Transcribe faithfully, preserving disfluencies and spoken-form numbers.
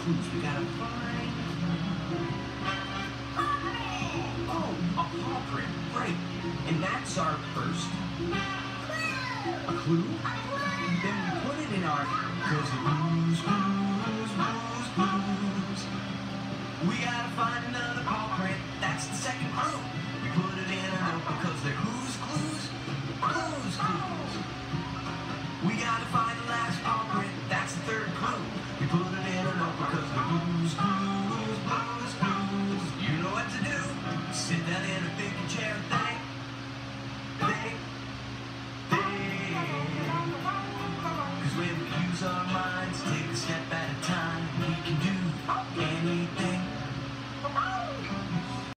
clues we gotta find. Oh, a paw print, right. And that's our first a clue? Then we put it in our Does the blues clue